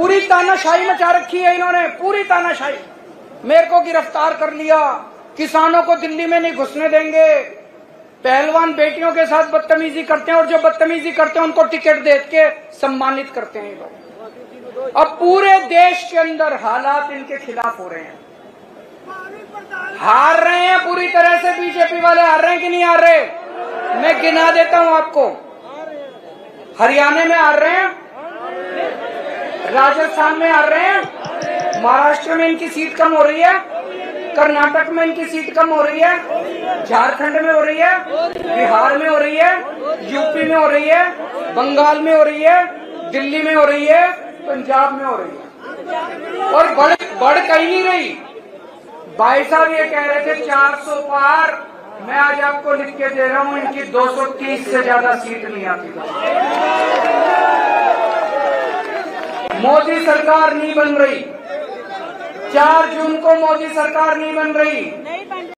पूरी तानाशाही मचा रखी है इन्होंने, पूरी तानाशाही। मेरे को गिरफ्तार कर लिया, किसानों को दिल्ली में नहीं घुसने देंगे, पहलवान बेटियों के साथ बदतमीजी करते हैं और जो बदतमीजी करते हैं उनको टिकट दे के सम्मानित करते हैं लोग। अब पूरे देश के अंदर हालात इनके खिलाफ हो रहे हैं, हार रहे हैं पूरी तरह से। बीजेपी वाले हार रहे हैं कि नहीं हार रहे? मैं गिना देता हूं आपको। हरियाणा में हार रहे हैं, राजस्थान में हार रहे हैं, महाराष्ट्र में इनकी सीट कम हो रही है, कर्नाटक में इनकी सीट कम हो रही है, झारखंड में हो रही है, बिहार में हो रही है, यूपी में हो रही है, बंगाल में हो रही है, दिल्ली में हो रही है, पंजाब में हो रही है, और बढ़ कहीं नहीं रही। भाई साहब ये कह रहे थे 400 पार, मैं आज आपको लिख के दे रहा हूं इनकी 230 से ज्यादा सीट नहीं आती। मोदी सरकार नहीं बन रही, 4 जून को मोदी सरकार नहीं बन रही।